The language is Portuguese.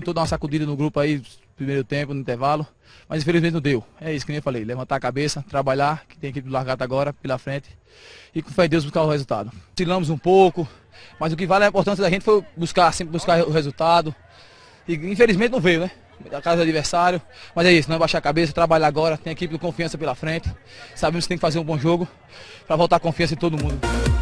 tentou dar uma sacudida no grupo aí, no primeiro tempo, no intervalo, mas infelizmente não deu. É isso que nem eu falei, levantar a cabeça, trabalhar, que tem a equipe do Largata agora pela frente, e com fé em Deus buscar o resultado. Oscilamos um pouco, mas o que vale a importância da gente foi sempre buscar o resultado, e infelizmente não veio, né? A casa do adversário, mas é isso, não é baixar a cabeça, trabalhar agora, tem a equipe do Confiança pela frente, sabemos que tem que fazer um bom jogo, para voltar a confiança em todo mundo.